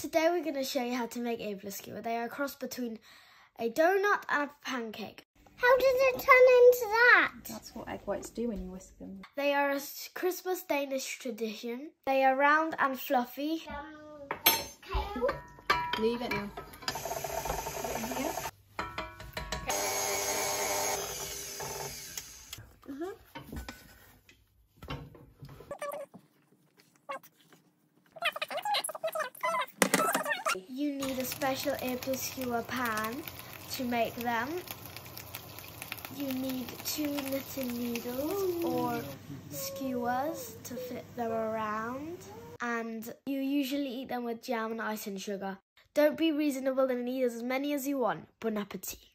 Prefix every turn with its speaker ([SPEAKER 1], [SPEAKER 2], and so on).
[SPEAKER 1] Today we're going to show you how to make Aebleskiver. They are a cross between a donut and a pancake.
[SPEAKER 2] How did it turn into that?
[SPEAKER 3] That's what egg whites do when you whisk them.
[SPEAKER 1] They are a Christmas Danish tradition. They are round and fluffy.
[SPEAKER 3] Leave it now.
[SPEAKER 1] You need a special Aebleskiver pan to make them. You need 2 little needles or skewers to fit them around. And you usually eat them with jam and ice and sugar. Don't be reasonable and eat as many as you want. Bon appetit.